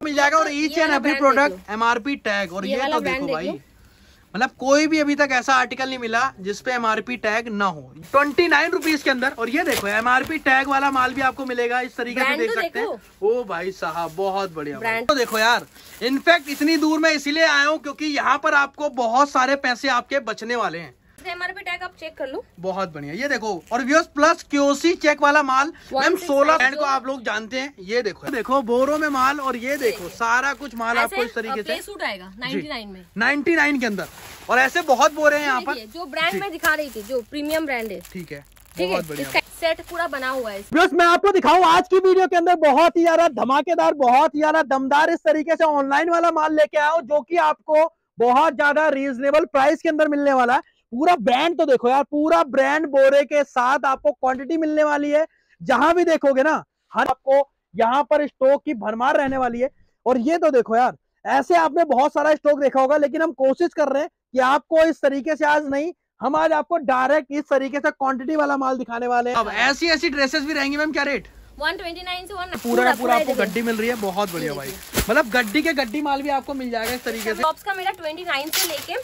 मिल जाएगा। और each and every product MRP tag. और ये तो देखो भाई, मतलब कोई भी अभी तक ऐसा आर्टिकल नहीं मिला जिसपे MRP टैग ना हो। 29 रुपीज के अंदर। और ये देखो MRP टैग वाला माल भी आपको मिलेगा इस तरीके से, देख सकते हैं। ओ भाई साहब बहुत बढ़िया। तो देखो यार, इनफैक्ट इतनी दूर मैं इसीलिए आया हूँ क्योंकि यहाँ पर आपको बहुत सारे पैसे आपके बचने वाले हैं। MRP टैग आप चेक कर लो, बहुत बढ़िया। ये देखो, और व्यूअर्स प्लस QC चेक वाला माल मैम 16 ब्रांड को आप लोग जानते हैं। ये देखो बोरो में माल। और ये देखो सारा कुछ माल आपको इस तरीके से सूट आएगा 99 में, 99 के अंदर। और ऐसे बहुत बोरे हैं यहाँ पर। जो ब्रांड में दिखा रही थी, जो प्रीमियम ब्रांड है, ठीक है, बहुत बढ़िया सेट पूरा बना हुआ है। बस मैं आपको दिखाऊं आज की वीडियो के अंदर बहुत ही ज्यादा धमाकेदार, बहुत ही ज्यादा दमदार इस तरीके से ऑनलाइन वाला माल लेके आया हूं, जो कि आपको बहुत ज्यादा रीजनेबल प्राइस के अंदर मिलने वाला है। पूरा ब्रांड तो देखो यार, पूरा ब्रांड बोरे के साथ आपको क्वांटिटी मिलने वाली है। जहां भी देखोगे ना, हर आपको यहाँ पर स्टॉक की भरमार रहने वाली है। और ये तो देखो यार, ऐसे आपने बहुत सारा स्टॉक देखा होगा, लेकिन हम कोशिश कर रहे हैं कि आपको इस तरीके से आज नहीं, हम आज आपको डायरेक्ट इस तरीके से क्वांटिटी वाला माल दिखाने वाले हैं। अब ऐसी ड्रेसेस भी रहेंगी मैम, क्या रेट? 129 से पूरा आपको गड्डी मिल रही है। बहुत बढ़िया भाई, मतलब गड्डी के गड्डी माल भी आपको मिल जाएगा इस तरीके से। टॉप्स का मेरा 29 से लेके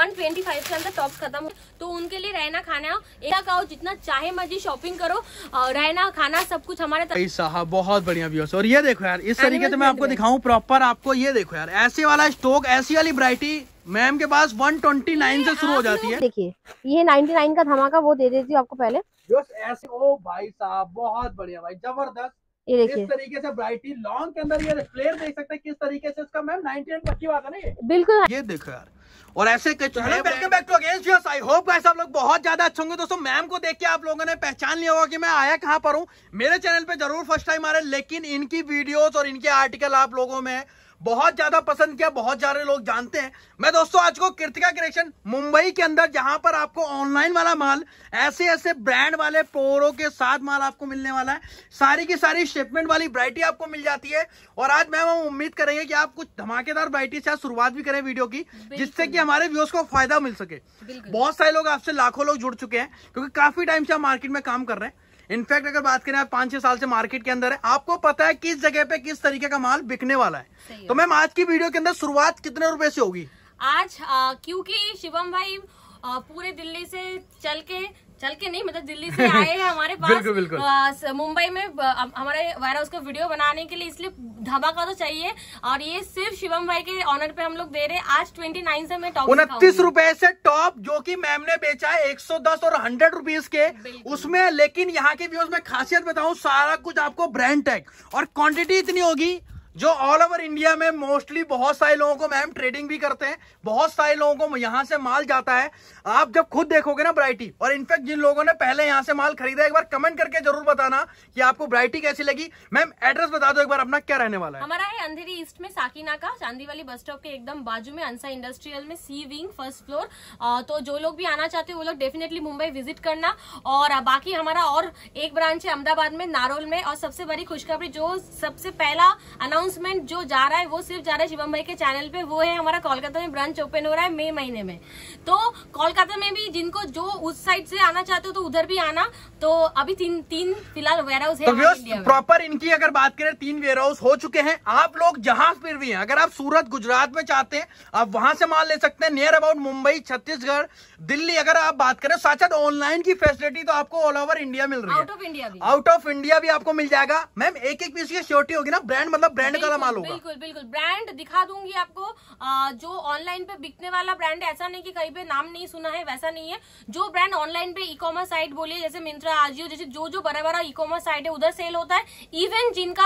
125 के अंदर टॉप्स खत्म, तो उनके लिए रहना खाना एक आओ, जितना चाहे मर्जी शॉपिंग करो, रहना खाना सब कुछ हमारे साहब। बहुत बढ़िया व्यूअर्स। और ये देखो यार, इस तरीके से मैं आपको दिखाऊं प्रॉपर आपको। ये देखो यार, ऐसे वाला स्टॉक, ऐसी वाली वैरायटी मैम के पास 129 से शुरू हो जाती है। देखिए ये 99 का धमाका वो दे देती हूँ आपको पहले। ऐसे ओ भाई साहब बहुत बढ़िया भाई, जबरदस्त। ये देखिए इस तरीके से वैरायटी लॉन्ग के अंदर ये फ्लेयर देख सकते हैं किस तरीके से इसका मैम 99 पक्की बात है ना ये, बिल्कुल। ये देखो यार, और ऐसे welcome back to again viewers. I hope guys आप लोग बहुत ज्यादा अच्छे होंगे। दोस्तों मैम को देख के आप लोगों ने पहचान लिया होगा कि मैं आया कहां पर हूं। मेरे चैनल पे जरूर फर्स्ट टाइम आ रहे हैं, लेकिन इनकी वीडियोस और इनके आर्टिकल आप लोगों में बहुत ज्यादा पसंद किया, बहुत सारे लोग जानते हैं। मैं दोस्तों आज को कृतिका कलेक्शन मुंबई के अंदर, जहां पर आपको ऑनलाइन वाला माल, ऐसे ब्रांड वाले पोरो के साथ माल आपको मिलने वाला है। सारी की सारी शिपमेंट वाली वैरायटी आपको मिल जाती है। और आज मैम हम उम्मीद करेंगे कि आप कुछ धमाकेदार वैरायटी से शुरुआत भी करें वीडियो की, जिससे कि हमारे व्यूअर्स को फायदा मिल सके। बहुत सारे लोग आपसे, लाखों लोग जुड़ चुके हैं, क्योंकि काफी टाइम से हम मार्केट में काम कर रहे हैं। इनफैक्ट अगर बात करें आप 5-6 साल से मार्केट के अंदर है, आपको पता है किस जगह पे किस तरीके का माल बिकने वाला है। तो मैम आज की वीडियो के अंदर शुरुआत कितने रुपए से होगी आज? क्योंकि शिवम भाई पूरे दिल्ली से चल के नहीं, मतलब दिल्ली से आए हैं हमारे पास बिल्कुल, बिल्कुल। मुंबई में हमारे वायरल उसका वीडियो बनाने के लिए, इसलिए धमाका तो चाहिए। और ये सिर्फ शिवम भाई के ऑनर पे हम लोग दे रहे हैं। आज 29 से मैं टॉप 29 रुपए से टॉप, जो कि मैम ने बेचा है 110 और 100 रुपीज के उसमें। लेकिन यहाँ के व्यूअर्स में खासियत बताऊं, सारा कुछ आपको ब्रांड टैग और क्वांटिटी इतनी होगी जो ऑल ओवर इंडिया में मोस्टली बहुत सारे लोगों को मैम ट्रेडिंग भी करते हैं, बहुत सारे लोगों को यहाँ से माल जाता है। आप जब खुद देखोगे ना वैरायटी, और इनफैक्ट जिन लोगों ने पहले यहाँ से माल खरीदा, एक बार कमेंट करके जरूर बताना कि आपको वैरायटी कैसी लगी। मैम एड्रेस बता दो एक बार अपना, क्या रहने वाला है? हमारा है अंधेरी ईस्ट में, साकीना का चांदी वाली बस स्टॉप के एकदम बाजू में, अंसा इंडस्ट्रियल में, सी विंग फर्स्ट फ्लोर। तो जो लोग भी आना चाहते हैं वो लोग डेफिनेटली मुंबई विजिट करना। और बाकी हमारा और एक ब्रांच है अहमदाबाद में, नारोल में। और सबसे बड़ी खुशखबरी, जो सबसे पहला अनाउंसमेंट जो जा रहा है वो सिर्फ जा रहा है शिवम भाई के चैनल पे, वो है हमारा कोलकाता में ब्रांच ओपन हो रहा है मई महीने में। तो कोलकाता में भी जिनको जो उस साइड से आना चाहते हो तो उधर भी आना। तो अभी तीन फिलहाल वेयर हाउस है तो प्रॉपर इनकी अगर बात करें 3 वेयर हाउस हो चुके हैं। आप लोग जहां पर भी हैं, अगर आप सूरत गुजरात में चाहते हैं आप वहां से माल ले सकते हैं। नियर अबाउट मुंबई, छत्तीसगढ़, दिल्ली अगर आप बात करें, साथ साथ ऑनलाइन की फैसिलिटी तो आपको ऑल ओवर इंडिया मिल रही है। आउट ऑफ इंडिया भी आपको मिल जाएगा। मैम एक पीस की श्योरिटी होगी ना, ब्रांड मतलब ब्रांड का माल होगा। बिल्कुल ब्रांड दिखा दूंगी आपको। जो ऑनलाइन पे बिकने वाला ब्रांड है, ऐसा नहीं कि कहीं पे नाम नहीं सुना है, वैसा नहीं है। जो ब्रांड ऑनलाइन पे ई कॉमर्स साइट बोलिए, जैसे मिंत्रा, आजियो, जैसे जो बड़ा ई कॉमर्स साइट है उधर सेल होता है। इवन जिनका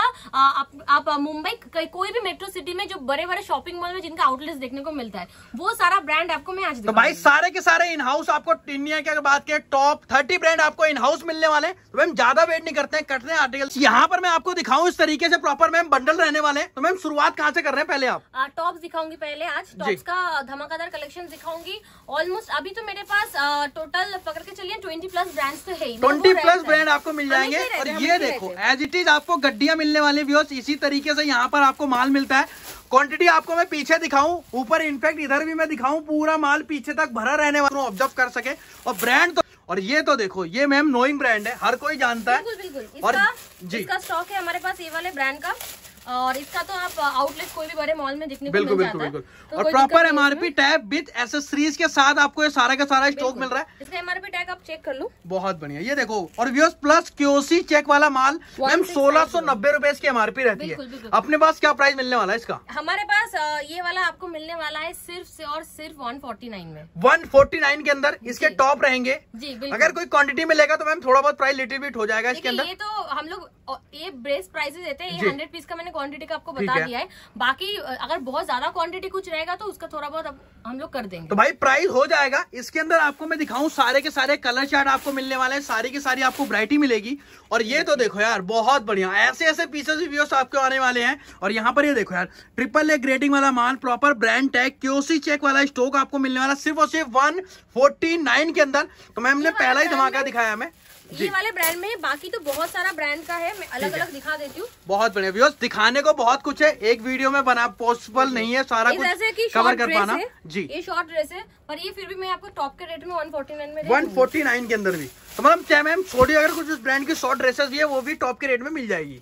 आप मुंबई कोई भी मेट्रो सिटी में जो बड़े शॉपिंग मॉल में जिनका आउटलेट्स देखने को मिलता है, वो सारा ब्रांड आपको मैं आज। तो भाई सारे के सारे इन हाउस आपको इंडिया की अगर बात करें टॉप 30 ब्रांड आपको इन हाउस मिलने वाले। तो मैम ज्यादा वेट नहीं करते हैं, कटते हैं आर्टिकल। यहाँ पर मैं आपको दिखाऊं इस तरीके से प्रॉपर मैम बंडल रहने वाले। तो मैम शुरुआत कहाँ से कर रहे हैं? पहले आप टॉप्स दिखाऊंगी। पहले आज टॉप्स का धमाकेदार कलेक्शन दिखाऊंगी। ऑलमोस्ट अभी तो मेरे पास टोटल पकड़ के चलिए 20+ ब्रांड्स तो है, 20+ ब्रांड आपको मिल जाएंगे। और ये देखो एज इट इज आपको गड्डियां मिलने वाली व्यूअर्स, इसी तरीके से यहाँ पर आपको माल मिलता है। क्वांटिटी आपको मैं पीछे दिखाऊं, ऊपर इनफैक्ट इधर भी मैं दिखाऊं, पूरा माल पीछे तक भरा रहने वाला, ऑब्जर्व कर सके। और ब्रांड तो, और ये तो देखो, ये मैम नोइंग ब्रांड है, हर कोई जानता है। बिल्कुल और इसका स्टॉक है हमारे पास ये वाले ब्रांड का। और इसका तो आप आउटलेट कोई भी बड़े मॉल में दिखने को बिल्कुल मिल बिल्कुल जाता बिल्कुल है। तो और कोई प्रॉपर दिक्कत नहीं है एमआरपी टैग विद एसेसरीज के साथ आपको ये सारा का सारा स्टॉक मिल रहा है। इसका एमआरपी टैग आप चेक कर लो। बहुत बढ़िया, ये देखो। और व्यूअर्स प्लस क्यूसी चेक वाला माल मैम 1690 रुपए की एमआरपी रहती है। अपने पास क्या प्राइस मिलने वाला है इसका? हमारे पास ये वाला आपको मिलने वाला है सिर्फ और सिर्फ 149 में। 149 के अंदर इसके टॉप रहेंगे जी बिल्कुल। अगर कोई क्वांटिटी में लेगा तो मैम थोड़ा बहुत प्राइस लिटिल बिट हो जाएगा इसके अंदर। ये तो हम लोग ये बेस्ट प्राइसेस देते हैं। ये 100 पीस का मैंने क्वांटिटी का आपको बता दिया है। बाकी अगर बहुत ज्यादा क्वांटिटी कुछ रहेगा तो उसका थोड़ा बहुत हम लोग कर देंगे। तो भाई प्राइस हो जाएगा। इसके अंदर आपको मैं दिखाऊं, सारे के सारे कलर चार्ट आपको मिलने वाले हैं, सारी की सारी आपको वैरायटी मिलेगी। और ये तो देखो यार बहुत बढ़िया, ऐसे ऐसे पीसेस भी व्यूअर्स आपको आने वाले हैं। और यहाँ पर ये देखो यार ट्रिपल ए ग्रेडिंग वाला माल, proper brand tag QC check वाला स्टॉक आपको मिलने वाला सिर्फ और सिर्फ 149 के अंदर। तो मैम ने पहला ही धमाका दिखाया हमें ये वाले ब्रांड में। बाकी तो बहुत सारा ब्रांड का है, मैं अलग अलग दिखा देती हूँ। बहुत बढ़िया व्यूअर्स, दिखाने को बहुत कुछ है, एक वीडियो में बना पॉसिबल नहीं है सारा कुछ कवर कर पाना। जी ये शॉर्ट ड्रेस है पर ये फिर भी मैं आपको टॉप के रेट में 149 में 149 के अंदर भी। तो मतलब क्या मैम छोटी अगर कुछ उस ब्रांड की शॉर्ट ड्रेसेस भी है वो भी टॉप के रेट में मिल जाएगी।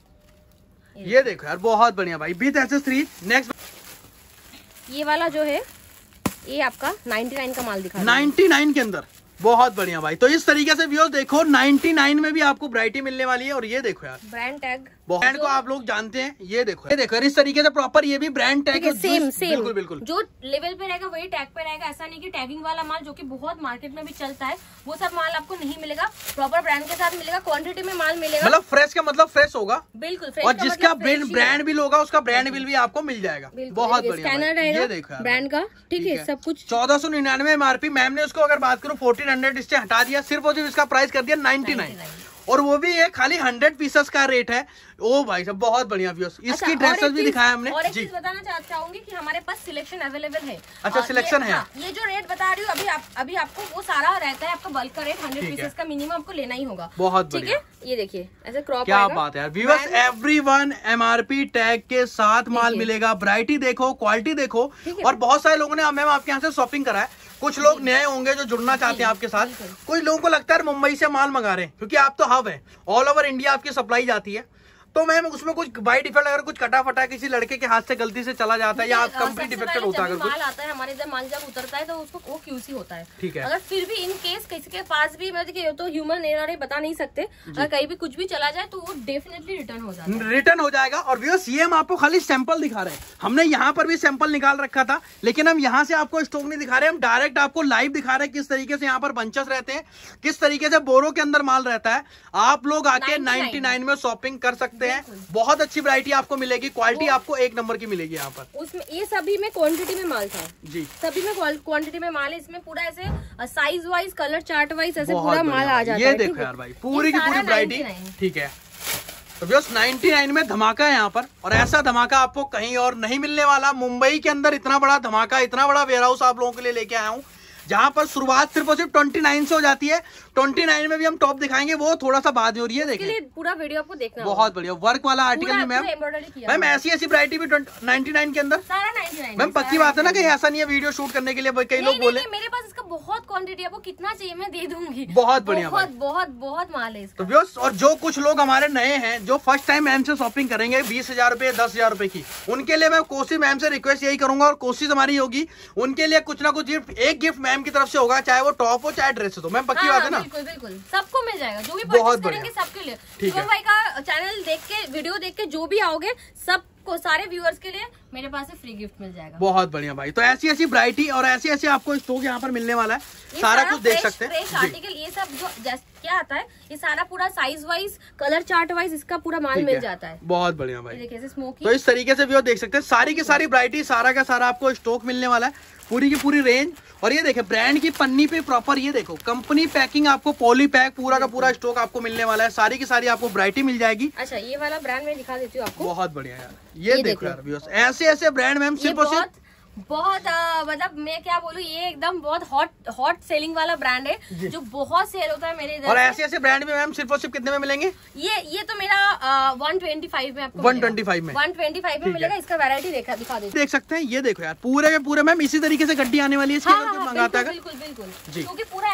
ये देखो यार बहुत बढ़िया भाई विद एक्सेसरीज। नेक्स्ट ये वाला जो है ये आपका 99 का माल दिखा 99 के अंदर। बहुत बढ़िया भाई। तो इस तरीके से व्यूअर्स देखो 99 में भी आपको वैरायटी मिलने वाली है। और ये देखो यार ब्रांड टैग, ब्रांड को आप लोग जानते हैं। ये देखो इस तरीके से प्रॉपर ये भी ब्रांड टैग सेम बिल्कुल बिल्कुल जो लेवल पे रहेगा वही टैग पे रहेगा। ऐसा नहीं कि टैगिंग वाला माल जो कि बहुत मार्केट में भी चलता है वो सब माल आपको नहीं मिलेगा। प्रॉपर ब्रांड के साथ मिलेगा, क्वांटिटी में माल मिलेगा। मतलब फ्रेश का मतलब फ्रेश होगा बिल्कुल। और जिसका ब्रांड बिल होगा उसका ब्रांड बिल भी आपको मिल जाएगा। बहुत बढ़िया। ये देखो ब्रांड का ठीक है सब कुछ। 1499 एमआरपी। मैम ने उसको अगर बात करूं 1400 इससे हटा दिया, सिर्फ और सिर्फ इसका प्राइस कर दिया 99। और वो भी ये खाली 100 पीसेस का रेट है। ओ भाई साहब बहुत बढ़िया व्यूअर्स। इसकी ड्रेसेस भी दिखाया हमने। और एक चीज बताना चाहूंगी कि हमारे पास सिलेक्शन अवेलेबल है। अच्छा सिलेक्शन है। ये जो रेट बता रही हूँ अभी आपको वो सारा रहता है। आपका बल्क का रेट 100 पीसेस का मिनिमम आपको लेना ही होगा। बहुत ठीक है। ये देखिए ऐसे क्रॉप। क्या बात है यार व्यूअर्स, एवरीवन एमआरपी टैग के साथ माल मिलेगा। वैरायटी देखो, क्वालिटी देखो। और बहुत सारे लोगों ने मैम आपके यहाँ से शॉपिंग करा है। कुछ लोग नए होंगे जो जुड़ना चाहते हैं आपके साथ। कुछ लोगों को लगता है मुंबई से माल मंगा रहे हैं क्योंकि आप तो हब है, ऑल ओवर इंडिया आपकी सप्लाई जाती है। तो मैम उसमें कुछ बाई डिफॉल्ट अगर कुछ कटा फटा किसी लड़के के हाथ से गलती से चला जाता है या कंप्लीट डिफेक्टेड होता है, माल आता है हमारे इधर, माल जब उतरता है तो उसको वो क्यूसी होता है। ठीक है। अगर फिर भी इन केस किसी के पास भी मतलब तो ह्यूमन एरर है, बता नहीं सकते, अगर कहीं भी कुछ भी चला जाए तो वो डेफिनेटली रिटर्न हो जाता है। रिटर्न हो जाएगा। और व्यूअर्स ये हम आपको खाली सैंपल दिखा रहे हैं। हमने यहाँ पर भी सैंपल निकाल रखा था लेकिन हम यहाँ से आपको स्टॉक नहीं दिखा रहे, हम डायरेक्ट आपको लाइव दिखा रहे हैं किस तरीके से यहाँ पर बंचेस रहते हैं, किस तरीके से बोरों के अंदर माल रहता है। आप लोग आके 99 में शॉपिंग कर सकते हैं। बहुत अच्छी वैरायटी आपको मिलेगी, क्वालिटी आपको एक नंबर की मिलेगी यहाँ पर। उसमें ये सभी में क्वांटिटी में माल था जी, सभी में क्वांटिटी में माल है। इसमें पूरा ऐसे size wise, colour chart wise ऐसे पूरा माल आ जाता है। ये देखो यार भाई पूरी की पूरी वैरायटी। ठीक है। तो व्यूअर्स 99 में धमाका है यहाँ पर। और ऐसा धमाका आपको कहीं और नहीं मिलने वाला। मुंबई के अंदर इतना बड़ा धमाका, इतना बड़ा वेयर हाउस आप लोगों के लिए लेके आया हूँ जहां पर शुरुआत सिर्फ और सिर्फ 29 से हो जाती है। 29 में भी हम टॉप दिखाएंगे, वो थोड़ा सा बाद में हो रही है। देखिए पूरा वीडियो आपको देखना बहुत बढ़िया वर्क वाला आर्टिकल भी मैम। मैम ऐसी ऐसी वैरायटी भी 99 के अंदर सारा 99 मैम। पक्की बात है ना कि ऐसा नहीं है वीडियो शूट करने के लिए कई लोग बोले। मेरे पास इसका बहुत क्वांटिटी, आपको कितना चाहिए मैं दे दूंगी। बहुत बढ़िया, बहुत बहुत बहुत माल है इसका। तो व्यूअर्स और जो कुछ लोग हमारे नए हैं जो फर्स्ट टाइम मैम से शॉपिंग करेंगे 20,000 रुपए 10,000 रुपए की, उनके लिए मैं कोशिश मैम से रिक्वेस्ट यही करूंगा और कोशिश हमारी होगी उनके लिए कुछ ना कुछ गिफ्ट, एक गिफ्ट मैम की तरफ से होगा, चाहे वो टॉप हो चाहे ड्रेस हो। मैम पक्की बात है ना? बिल्कुल बिल्कुल सबको मिल जाएगा जो भी परचेस करेंगे सबके लिए। शिवम भाई का चैनल देख के, वीडियो देख के जो भी आओगे सबको, सारे व्यूअर्स के लिए मेरे पास से फ्री गिफ्ट मिल जाएगा। बहुत बढ़िया भाई। तो ऐसी ऐसी वैरायटी और ऐसी ऐसी आपको स्टॉक यहाँ पर मिलने वाला है, सारा कुछ देख सकते हैं। आर्टिकल ये सब जो क्या आता है, ये सारा पूरा size wise, colour chart wise इसका पूरा माल मिल जाता है। बहुत बढ़िया भाई। देखिए स्मोकी। तो इस तरीके से भी देख सकते हैं सारी की सारी वैरायटी, सारा का सारा आपको स्टॉक मिलने वाला है, पूरी की पूरी रेंज। और ये देखे ब्रांड की पन्नी पे प्रॉपर, ये देखो कंपनी पैकिंग, आपको पॉली पैक पूरा का पूरा स्टॉक आपको मिलने वाला है। सारी की सारी आपको वैरायटी मिल जाएगी। अच्छा ये वाला ब्रांड मैं दिखा देती हूँ आपको। बहुत बढ़िया यार, ये देखो यार व्यूअर्स, ऐसे ऐसे ब्रांड मैम सिर्फ और सिर्फ बहुत मतलब मैं क्या बोलूँ, ये एकदम बहुत हॉट सेलिंग वाला ब्रांड है जो बहुत सेल होता है मेरे इधर। और ऐसे ब्रांड में मैम सिर्फ और सिर्फ कितने में मिलेंगे? ये तो मेरा 125 में आपको 125 में 125 में मिलेगा। इसका वैरायटी दिखा देख सकते हैं। ये देखो यार पूरे के पूरे मैम इसी तरीके से गड्डी आने वाली है। मंगाता है बिल्कुल क्योंकि पूरा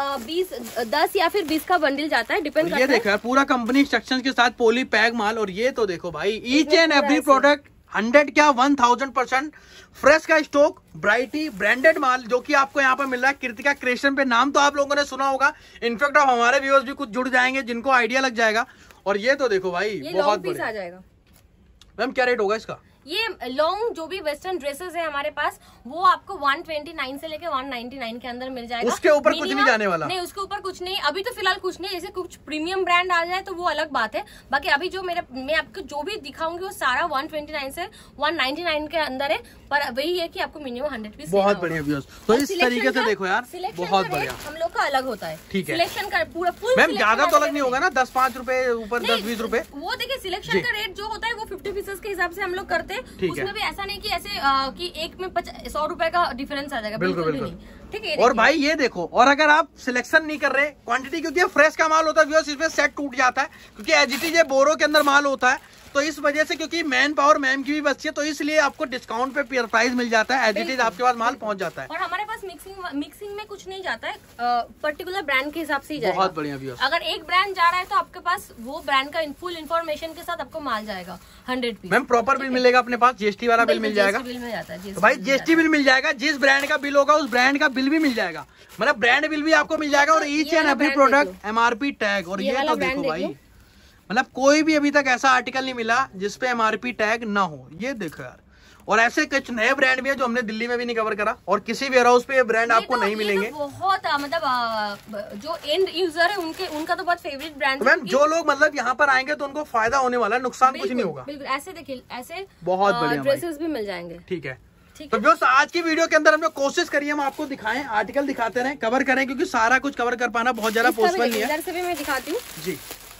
ऐसे 10 या फिर 20 का बंडल जाता है, डिपेंड करता है। ये देखो यार पूरा कंपनी इंस्ट्रक्शंस के साथ पोली पैक माल। और ये तो देखो भाई ईच एंड एवरी प्रोडक्ट 100 क्या 1000% फ्रेश का स्टॉक, ब्राइटी ब्रांडेड माल जो कि आपको यहाँ पर मिल रहा है। कृतिका क्रिएशन पे नाम तो आप लोगों ने सुना होगा। इनफैक्ट अब हमारे व्यूअर्स भी कुछ जुड़ जाएंगे जिनको आइडिया लग जाएगा। और ये तो देखो भाई बहुत बढ़िया आ जाएगा। मैम क्या रेट होगा इसका? ये लॉन्ग जो भी वेस्टर्न ड्रेसेस है हमारे पास वो आपको 129 से लेके 199 के अंदर मिल जाएगा। उसके ऊपर कुछ नहीं जाने वाला? नहीं, उसके ऊपर कुछ नहीं, अभी तो फिलहाल कुछ नहीं। जैसे कुछ प्रीमियम ब्रांड आ जाए तो वो अलग बात है। बाकी अभी जो मैं आपको जो भी दिखाऊंगी वो सारा 129 से 199 के अंदर है। पर वही है कि आपको मिनिमम 100 पीस। बहुत बढ़िया व्यूअर्स। तो इस तरीके से देखो यार बहुत बढ़िया। हम लोग का अलग होता है। ठीक है, सिलेक्शन का पूरा फुल मैम ज्यादा तो अलग नहीं होगा ना? 10-5 रुपए ऊपर 10-20 रुपए। वो देखिए सिलेक्शन का रेट जो होता है वो 50 पीसेस के हिसाब से हम लोग करते हैं। उसमें भी ऐसा नहीं कि ऐसे कि एक में 100 रुपए का डिफरेंस आ जाएगा। बिल्कुल भी नहीं। ठीक है। और भाई ये देखो, और अगर आप सिलेक्शन नहीं कर रहे, क्वांटिटी क्योंकि फ्रेश का माल होता है व्यूअर्स, इसमें सेट टूट जाता है क्योंकि एजीटी ये बोरो के अंदर माल होता है। तो इस वजह से क्योंकि मैन पावर मैम की भी बचती है तो इसलिए आपको डिस्काउंट पे प्राइस मिल जाता है। एजीटी आपके पास माल पहुंच जाता है। और हमारे पास मिक्सिंग में कुछ नहीं जाता है, पर्टिकुलर ब्रांड के हिसाब से ही जाएगा। बहुत बढ़िया व्यूअर्स। अगर एक ब्रांड जा रहा है तो आपके पास वो ब्रांड का फुल इन्फॉर्मेशन के साथ आपको माल जाएगा 100 पीस। मैम प्रॉपर बिल मिलेगा अपने पास, जीएसटी वाला बिल मिल जाएगा। बिल में जाता है तो भाई जीएसटी बिल मिल जाएगा। जिस ब्रांड का बिल होगा उस ब्रांड का बिल भी मिल जाएगा, मतलब ब्रांड बिल भी आपको मिल जाएगा। और each and every product MRP tag. और ये तो देखो भाई, मतलब कोई भी अभी तक ऐसा आर्टिकल नहीं मिला जिसपे एमआरपी टैग ना हो। ये देखो यार। और ऐसे कुछ नए ब्रांड भी है जो हमने दिल्ली में भी नहीं कवर करा और किसी वेयर हाउस पे ये ब्रांड आपको नहीं मिलेंगे। बहुत मतलब जो एंड यूजर है उनका तो बहुत फेवरेट ब्रांड है। मैम जो लोग मतलब यहाँ पर आएंगे तो उनको फायदा होने वाला है, नुकसान कुछ नहीं होगा। बिल्कुल ऐसे देखिए, ऐसे बहुत बढ़िया ड्रेसेस भी मिल जाएंगे। ठीक है। तो जो आज की वीडियो के अंदर हमने कोशिश करी हम आपको दिखाएं, आर्टिकल दिखाते रहे, कवर करें, क्योंकि सारा कुछ कवर कर पाना बहुत ज्यादा पॉसिबल नहीं है। इधर से भी मैं दिखाती हूँ जी।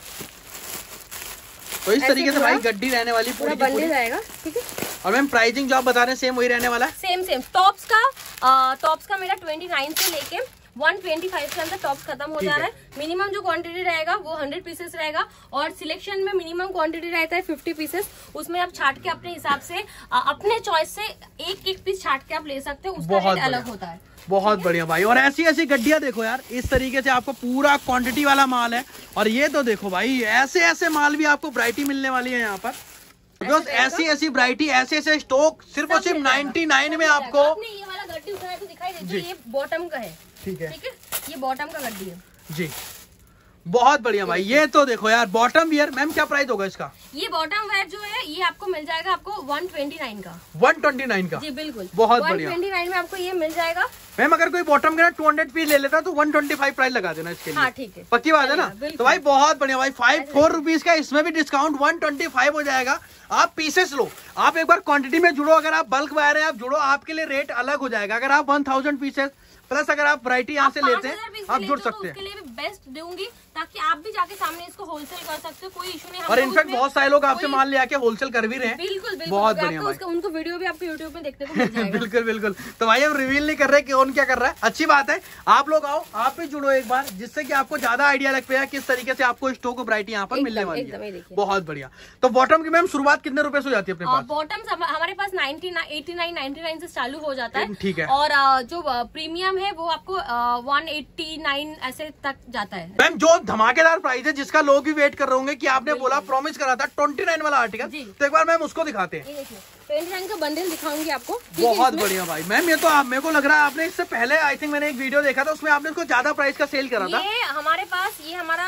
तो इस तरीके से भाई गड्डी रहने वाली पूरी की पूरी जाएगा। ठीक है। और मैम प्राइसिंग जो आप बता रहे हैं सेम वही रहने वाला है? सेम। टॉप्स का मेरा 29 से लेके 125 के अंदर टॉप्स खत्म हो जा रहा है। मिनिमम जो क्वांटिटी रहेगा वो 100 पीसेस रहेगा। और सिलेक्शन में मिनिमम क्वांटिटी रहता है 50 पीसेस। उसमें आप छाट के अपने हिसाब से अपने चॉइस से एक पीस छाट के आप ले सकते हो, उसका रेट अलग होता है। बहुत बढ़िया भाई। और ऐसी गड्डियां देखो यार, इस तरीके से आपको पूरा क्वांटिटी वाला माल है। और ये तो देखो भाई ऐसे माल भी आपको वैरायटी मिलने वाली है यहाँ पर। ऐसी वैरायटी ऐसे स्टॉक सिर्फ और सिर्फ 99 में आपको। ये वाला गड्डी उठाया तो दिखाई देती है, ये बॉटम का है। ठीक है, ये बॉटम का गड्डी है जी। बहुत बढ़िया भाई। ये तो देखो यार बॉटम वियर। मैम क्या प्राइस होगा इसका? ये बॉटम वेयर जो है ये आपको मिल जाएगा आपको 129 का। 129 का? जी बिल्कुल। बहुत बढ़िया। 129 में आपको ये मिल जाएगा। मैम अगर कोई बॉटम का 200 पीस ले लेता तो 125 प्राइस लगा देना इसके लिए। हाँ ठीक है, पक्की बात है ना? तो भाई बहुत बढ़िया भाई। 4 रुपीज का इसमें भी डिस्काउंट 125 हो जाएगा। आप पीसेस लो, आप एक बार क्वांटिटी में जुड़ो। अगर आप बल्क बायर है आप जुड़ो, आपके लिए रेट अलग हो जाएगा। अगर आप 1000 पीसेस प्लस अगर आप वैरायटी यहाँ से लेते हैं आप जुड़ सकते हैं। उसके लिए भी बेस्ट दूंगी ताकि आप भी जाके सामने इसको होलसेल कर सकते हो, कोई इशू नहीं। और इनफैक्ट बहुत सारे लोग आपसे माल ले आके होलसेल कर भी रहे हैं। बिल्कुल बहुत बढ़िया भाई। उनको वीडियो भी आपको यूट्यूब में देखने को मिल जाएगा। बिल्कुल। तो भाई हम रिवील नहीं कर रहे कि कौन क्या कर रहा है, अच्छी बात है। आप लोग आओ, आप भी जुड़ो एक बार, जिससे कि आपको ज्यादा आइडिया लग पाएगा किस तरीके से आपको स्टॉक वैरायटी यहाँ पर मिलने वाली है। बहुत बढ़िया। तो बॉटम की मैम शुरुआत कितने रुपए से हो जाती है अपने पास? बॉटम हमारे पास 89, 99 से चालू हो जाता है। ठीक है। और जो प्रीमियम है वो आपको 189 ऐसे तक जाता है। मैम जो धमाकेदार प्राइस है जिसका लोग भी वेट कर रहे होंगे कि आपने बोला प्रॉमिस करा था 29 वाला आर्टिकल, तो एक बार मैम उसको दिखाते हैं। 29 का बंडल दिखाऊंगी आपको। बहुत बढ़िया भाई। मैम ये तो मेरे को लग रहा है आपने इससे पहले आई थिंक मैंने एक वीडियो देखा था, उसमें आपने इसको ज्यादा प्राइस का सेल करा था। ये हमारे पास ये हमारा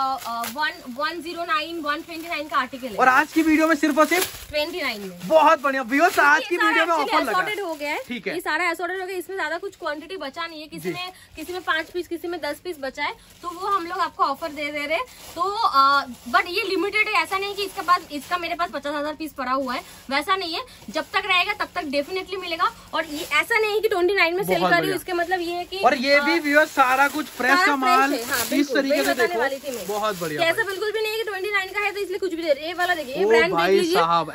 109, 129 का आर्टिकल है। और आज की वीडियो में सिर्फ और सिर्फ 29 में। बहुत बढ़िया व्यूअर्स, आज की वीडियो में ऑफर लगा हो गया है। ठीक है, ये सारा असॉर्टेड हो गया, इसमें ज्यादा कुछ क्वांटिटी बचा नहीं है। किसी में 5 पीस, किसी में 10 पीस बचा है, तो वो हम लोग आपको ऑफर दे रहे। तो बट ये लिमिटेड है, ऐसा नहीं कि इसका मेरे पास 50,000 पीस पड़ा हुआ है, वैसा नहीं है। जब तक रहेगा तब तक डेफिनेटली मिलेगा। और ये ऐसा नहीं है कि 29 में सेल कर रही हूँ, इसके मतलब ये है कि। और ये भी व्यूअर्स सारा कुछ फ्रेश का माल इस तरीके से देखो। बहुत बढ़िया। ऐसा बिल्कुल भी नहीं है कि 29 का है तो इसलिए कुछ भी दे रही है। ये वाला देखिए, भाई साहब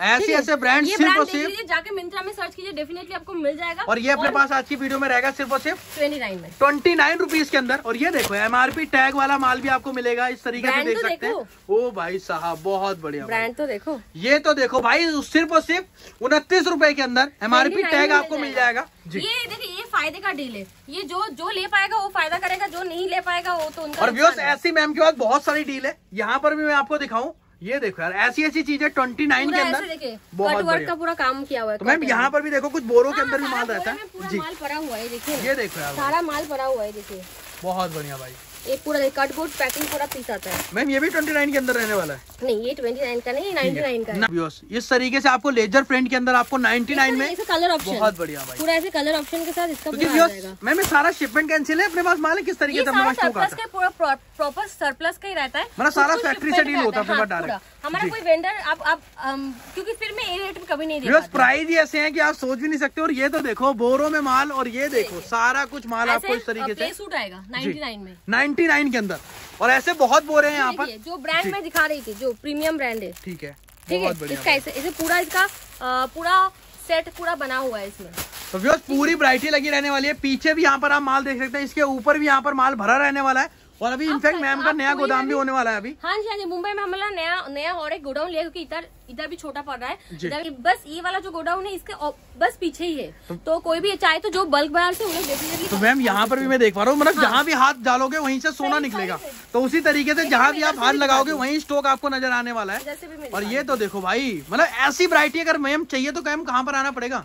ऐसे ऐसे ब्रांड सिर्फ और सिर्फ जाके मिंत्रा में सर्च कीजिए, डेफिनेटली आपको मिल जाएगा। और ये अपने पास आज की वीडियो में रहेगा सिर्फ और सिर्फ 29 में, 29 रुपीज के अंदर। और ये देखो MRP टैग वाला माल भी आपको मिलेगा इस तरीके से, देख सकते हैं। ओ भाई साहब बहुत बढ़िया ब्रांड तो देखो, ये तो देखो भाई सिर्फ और सिर्फ 29 रुपए के अंदर MRP टैग आपको मिल जाएगा जी। ये देखिए ये फायदे का डील है, ये जो ले पाएगा वो फायदा करेगा, जो नहीं ले पाएगा वो तो उनका। और व्यूअर्स ऐसी मैम के पास बहुत सारी डील है, यहाँ पर भी मैं आपको दिखाऊं। ये देखो यार ऐसी ऐसी चीजें 29 के अंदर बहुत वर्क का पूरा काम किया हुआ है। तो मैम यहाँ पर भी देखो कुछ बोरों के अंदर भी माल रहता है पूरा माल पड़ा हुआ है, देखिए ये देखो यार सारा माल पड़ा हुआ है, देखिए बहुत बढ़िया भाई। ये पूरा कटबोर्ड पैकिंग पूरा पीस आता है। मैम ये भी 29 के अंदर रहने वाला है? नहीं ये 29 का नहीं, 99 का है। इस तरीके से आपको लेजर प्रिंट के अंदर आपको 99 में कलर ऑप्शन बहुत बढ़िया भाई, पूरा ऐसे कलर ऑप्शन के साथ इसका। मैम ये सारा शिपमेंट कैंसिल है, अपने पास माल है किस तरीके से प्रॉपर सरप्लस का ही रहता है, मतलब सारा फैक्ट्री से डील होता है अपने डायरेक्ट। हमारा कोई वेंडर आप क्योंकि फिर में रेट में कभी नहीं दे पाते। प्राइस ही ऐसे हैं कि आप सोच भी नहीं सकते। और ये तो देखो बोरों में माल, और ये देखो सारा कुछ माल आपको इस तरीके से सूट आएगा 99 में, 99 के अंदर। और ऐसे बहुत बोरे हैं यहाँ पर, जो ब्रांड में दिखा रही थी, जो प्रीमियम ब्रांड है। ठीक है, बहुत बढ़िया। इसका ऐसे पूरा इसका पूरा सेट पूरा बना हुआ है इसमें। तो व्यूअर्स पूरी वैरायटी लगी रहने वाली है। पीछे भी यहाँ पर आप माल देख सकते हैं, इसके ऊपर भी यहाँ पर माल भरा रहने वाला है। और अभी इनफैक्ट मैम का नया गोदाम भी होने वाला है अभी। हाँ जी मुंबई में हमारा नया और एक गोडाउन लिया, क्योंकि इधर भी छोटा पड़ रहा है। इधर बस ये वाला जो गोडाउन है इसके बस पीछे ही है, तो कोई भी चाहे तो जो बल्क बाजार से उन्हें डेफिनेटली। तो मैम यहाँ पर भी मैं देख पा रहा हूँ, मतलब जहाँ भी हाथ डालोगे वहीं से सोना निकलेगा। तो उसी तरीके से जहाँ भी आप हाथ लगाओगे वहीं स्टॉक आपको नजर आने वाला है। और ये तो देखो भाई, मतलब ऐसी वैरायटी अगर मैम चाहिए तो मैम कहाँ पर आना पड़ेगा?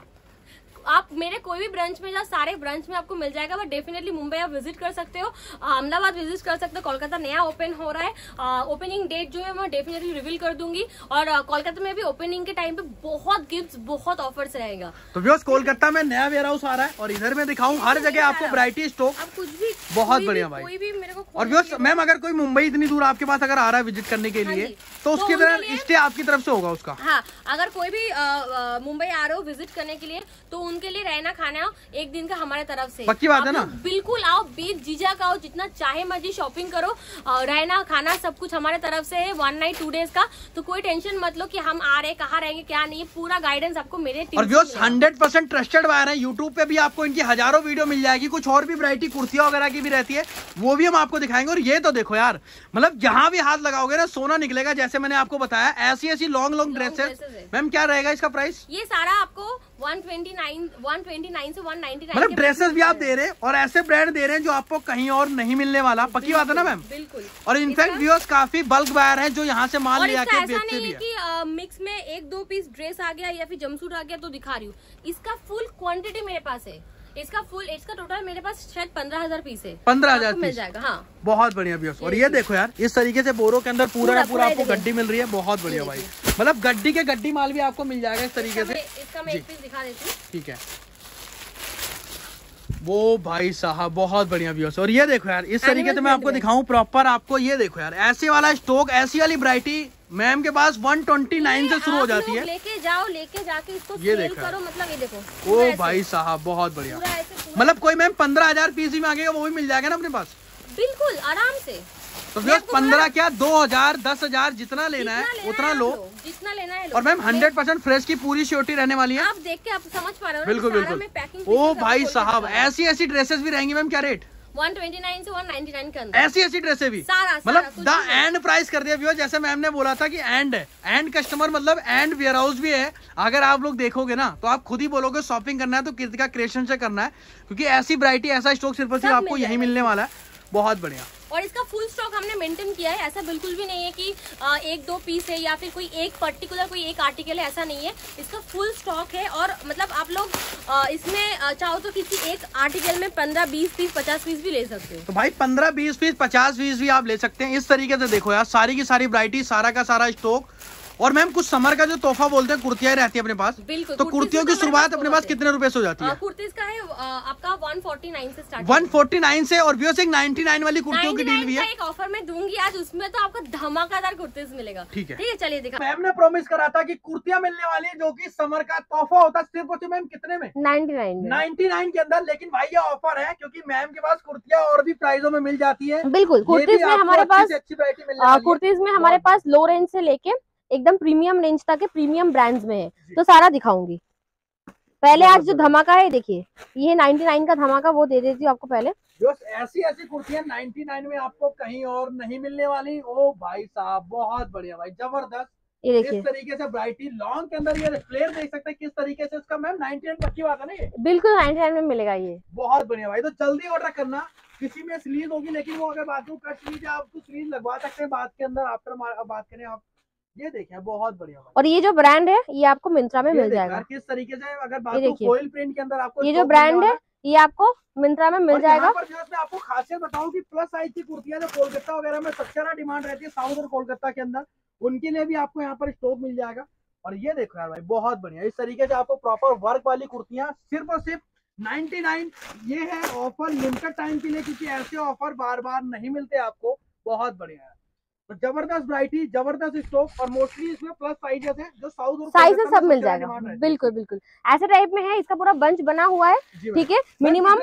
आप मेरे कोई भी ब्रांच में जाओ, सारे ब्रांच में आपको मिल जाएगा। बट डेफिनेटली मुंबई आप विजिट कर सकते हो, अहमदाबाद विजिट कर सकते हो, कोलकाता नया ओपन हो रहा है। ओपनिंग डेट जो है मैं डेफिनेटली रिवील कर दूंगी। और कोलकाता में भी ओपनिंग के टाइम पे बहुत गिफ्ट्स, बहुत ऑफर्स रहेगा। तो व्यूअर्स कोलकाता में नया वेयर हाउस आ रहा है, और इधर में दिखाऊं हर जगह आपको वैरायटी स्टॉक, आप कुछ भी बहुत बढ़िया भाई। कोई भी मेरे को। और व्यूअर्स मैम अगर कोई मुंबई इतनी दूर आपके पास अगर आ रहा है विजिट करने के लिए, तो उसके तरह स्टे आपकी तरफ से होगा उसका? हाँ, अगर कोई भी मुंबई आ रहे हो विजिट करने के लिए, तो उनके लिए रहना खाना एक दिन का हमारे तरफ से। पक्की बात है ना? बिल्कुल आओ, बीच जीजा का आओ, जितना चाहे मर्जी शॉपिंग करो, रहना खाना सब कुछ हमारे तरफ से है। 1 नाइट 2 डेज का, तो कोई टेंशन मत लो कि हम आ रहे कहाँ रहेंगे क्या नहीं, पूरा गाइडेंस आपको मेरे टीम। और व्यूअर्स 100% ट्रस्टेड बायर है। यूट्यूब पे भी आपको इनकी हजारों वीडियो मिल जाएगी। कुछ और भी वैरायटी कुर्सियां वगैरह की भी रहती है, वो भी हम आपको दिखाएंगे। और ये तो देखो यार, मतलब जहां भी हाथ लगाओगे ना सोना निकलेगा, जैसे मैंने आपको बताया। ऐसी ऐसी लॉन्ग ड्रेसेस मैम क्या रहेगा इसका प्राइस? ये सारा आपको 129 से 199, मतलब ड्रेसेस भी आप दे रहे हैं और ऐसे ब्रांड दे रहे हैं जो आपको कहीं और नहीं मिलने वाला। पक्की बात है ना मैम? बिल्कुल। और इनफैक्ट व्यूअर्स काफी बल्क बायर हैं जो यहाँ से माल ले आके बेचते भी है। मिक्स में 1-2 पीस ड्रेस आ गया या फिर जमसूट आ गया तो दिखा रही हूँ। इसका फुल क्वांटिटी मेरे पास है। इसका टोटल मेरे पास शायद 15,000 पीस है। 15,000 मिल जाएगा। हाँ, बहुत बढ़िया व्यूअर्स। और ये देखो यार, इस तरीके से बोरों के अंदर पूरा आपको गड्डी मिल रही है। बहुत बढ़िया भाई, मतलब गड्डी के गड्डी माल भी आपको मिल जाएगा इस तरीके से। इसका मैं एक पीस दिखा देती हूँ। ठीक है, वो भाई साहब बहुत बढ़िया व्यूअर्स। और ये देखो यार, इस तरीके से मैं आपको दिखाऊं प्रॉपर आपको। ये देखो यार, ऐसे वाला स्टॉक, ऐसी वाली वैरायटी मैम के पास 129 से शुरू हो जाती है। लेके जाओ, लेके जाके इसको सेल करो। मतलब ये देखो, ओ भाई साहब बहुत बढ़िया। मतलब कोई मैम 15,000 पीस ही मांगेगा वो भी मिल जाएगा ना अपने पास? बिल्कुल आराम से। तो 15 क्या 2,000 10,000 जितना लेना है उतना लो, जितना लेना है। और मैम 100% फ्रेश की पूरी श्योरिटी रहने वाली है। आप देख के आप समझ पा रहे हो? बिल्कुल बिल्कुल। ओ भाई साहब, ऐसी ऐसी ड्रेसेस भी रहेंगी मैम। क्या रेट? 129 से 199 के अंदर। ऐसी ऐसी ड्रेसें भी मतलब द एंड प्राइस कर दिया व्यूअर। जैसे मैम ने बोला था कि एंड कस्टमर मतलब एंड वेयर हाउस भी है। अगर आप लोग देखोगे ना तो आप खुद ही बोलोगे शॉपिंग करना है तो कीर्तिका क्रिएशन से करना है, क्योंकि ऐसी वैरायटी, ऐसा स्टॉक सिर्फ और सिर्फ आपको यही मिलने वाला है। बहुत बढ़िया। और इसका फुल स्टॉक हमने मेंटेन किया है। ऐसा बिल्कुल भी नहीं है कि 1-2 पीस है या फिर कोई एक पर्टिकुलर कोई एक आर्टिकल है, ऐसा नहीं है। इसका फुल स्टॉक है। और मतलब आप लोग इसमें चाहो तो किसी एक आर्टिकल में 15-20 पीस 50 पीस भी ले सकते हो। तो भाई 15-20 पीस 50 पीस भी आप ले सकते हैं। इस तरीके से देखो यार, सारी की सारी वैरायटी, सारा का सारा स्टॉक। और मैम कुछ समर का जो तोहफा बोलते हैं, कुर्तियां रहती है अपने पास। बिल्कुल। तो कुर्तियों की शुरुआत अपने पास कितने रुपए से हो जाती है? कुर्तीज का है आपका 149 से स्टार्ट। 149 से। और व्यूअर्स एक 99 वाली कुर्तियों की डील भी है। एक ऑफर में दूंगी आज, उसमें तो आपको धमाकेदार कुर्तीज मिलेगा। ठीक है, चलिए दिखा। मैम ने प्रॉमिस करा था कि कुर्तियां मिलने वाली है जो कि समर का तोहफा होता है। सिर्फ और सिर्फ मैम कितने में? 99 के अंदर। लेकिन भाई ये ऑफर है क्योंकि मैम के पास कुर्तियां और भी प्राइसों में मिल जाती है। बिल्कुल। कुर्तीज में हमारे पास अच्छी वैरायटी मिलने वाली है। कुर्तीज में हमारे पास लो रेंज से लेके एकदम प्रीमियम रेंज तक के प्रीमियम ब्रांड्स में है, तो सारा दिखाऊंगी। पहले आज जो धमाका है देखिए, ये 99 का धमाका, वो दे देती हूँ आपको पहले। जो ऐसी ऐसी कुर्तियां 99 में आपको कहीं और नहीं मिलने वाली। ओ भाई साहब बहुत बढ़िया भाई, जबरदस्त। ये देखिए इस तरीके से ब्राइटी लॉन्ग के अंदर ये फ्लेयर देख सकते हैं किस तरीके से इसका। मैम 99 पक्की बात है ना ये? बिल्कुल 99 में मिलेगा ये। बहुत बढ़िया भाई, तो जल्दी ऑर्डर करना। किसी में स्लीव होगी, लेकिन वो अगर बात कट स्लीव आप तो स्लीव लगवा सकते हैं बाद के अंदर। आफ्टर बात करें आप, ये देखिए बहुत बढ़िया भाई। और ये जो ब्रांड है ये आपको मिंत्रा में मिल जाएगा। किस तरीके से अगर बात करें फॉइल प्रिंट के अंदर आपको ये जो ब्रांड है ये आपको मिंत्रा में मिल जाएगा। पर मैं आपको खासियत बताऊं कि प्लस साइज की कुर्तियां जो कोलकाता वगैरह में सबसे ज्यादा डिमांड रहती है, साउथ और कोलकाता के अंदर, उनके लिए भी आपको यहाँ पर स्टॉक मिल जाएगा। और ये देखो यार भाई बहुत बढ़िया, इस तरीके से आपको प्रॉपर वर्क वाली कुर्तियां सिर्फ और सिर्फ 99। ये है ऑफर लिमिटेड टाइम के लिए, क्योंकि ऐसे ऑफर बार बार नहीं मिलते आपको। बहुत बढ़िया है, तो जबरदस्त वैरायटी, जबरदस्त स्टॉक। और मोस्टली इसमें प्लस साइजेस है जो साउथ और साइज सब मिल जाएगा। बिल्कुल बिल्कुल ऐसे टाइप में है, इसका पूरा बंच बना हुआ है। ठीक है, मिनिमम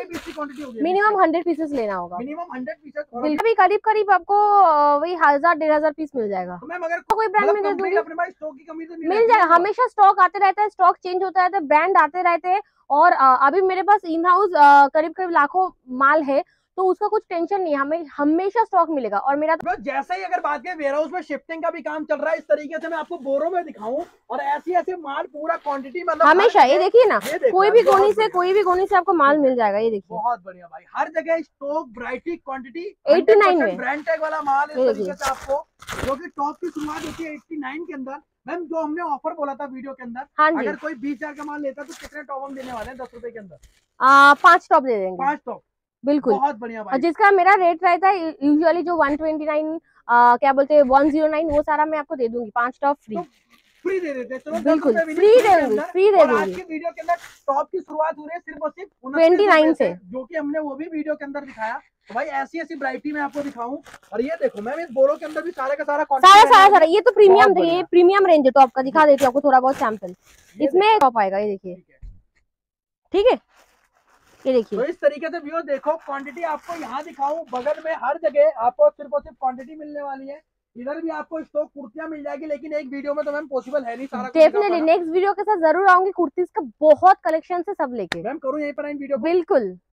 100 पीसेस लेना होगा। मिनिमम 100 पीसेस बिल्कुल करीब करीब आपको वही 1000-1500 पीस मिल जाएगा। तो मैम अगर कोई ब्रांड में दे दूंगी, अपने पास स्टॉक की कमी तो नहीं मिल जाएगा। हमेशा स्टॉक आते रहता है, स्टॉक चेंज होता रहता है, ब्रांड आते रहते हैं। और अभी मेरे पास इन हाउस करीब करीब लाखों माल है, तो उसका कुछ टेंशन नहीं है, हमें हमेशा स्टॉक मिलेगा। और मेरा तो जैसे ही अगर बात करें वेयर हाउस में शिफ्टिंग का भी काम चल रहा है, इस तरीके से मैं आपको बोरों में दिखाऊं और ऐसी ऐसे माल पूरा क्वांटिटी मतलब हमेशा। ये देखिए ना, कोई भी कोनी से आपको माल मिल जाएगा। ये देखिए बहुत बढ़िया भाई, हर जगह स्टॉक, वैरायटी, क्वांटिटी 89 में ब्रांड टैग वाला माल इस तरीके से आपको, जो कि टॉप की शुरुआत होती है 89 के अंदर। मैम जो हमने ऑफर बोला था वीडियो के अंदर, हाँ जी, अगर कोई 20,000 का माल लेता तो कितने टॉप हम देने वाले हैं 10 रुपए के अंदर? 5 टॉप दे देंगे। 5 टॉप, बिल्कुल। बहुत बढ़िया भाई। और जिसका मेरा रेट रहता है यूजुअली जो 129 क्या बोलते हैं 109, वो सारा मैं आपको दे दूंगी। 5 टॉप फ्री, फ्री दे देते हैं। बिल्कुल फ्री दे दूंगी, फ्री दे दूंगी। आज की वीडियो के अंदर टॉप की शुरुआत हो रही है सिर्फ और सिर्फ 29 से, जो कि हमने वो भी वीडियो के अंदर दिखाया। तो भाई ऐसी ऐसी वैरायटी मैं आपको दिखाऊं। और ये देखो मैम, इस बोरो के अंदर भी सारा का सारा ये तो प्रीमियम, ये प्रीमियम रेंज है टॉप का। दिखा देती हूँ आपको थोड़ा बहुत सैंपल। इसमें टॉप आएगा, ये देखिए। ठीक है, ये देखिए। तो इस तरीके से व्यूअर देखो, क्वांटिटी आपको यहाँ दिखाऊं, बगल में हर जगह आपको सिर्फ और सिर्फ क्वांटिटी मिलने वाली है। इधर भी आपको स्टॉक कुर्तियां मिल जाएगी, लेकिन एक वीडियो में तो मैम पॉसिबल है नहीं सारा। डेफिनेटली नेक्स्ट वीडियो के साथ जरूर आऊंगी, कुर्तीज का बहुत कलेक्शन है सब लेके। मैम करूँ यहीं पर वीडियो? बिल्कुल।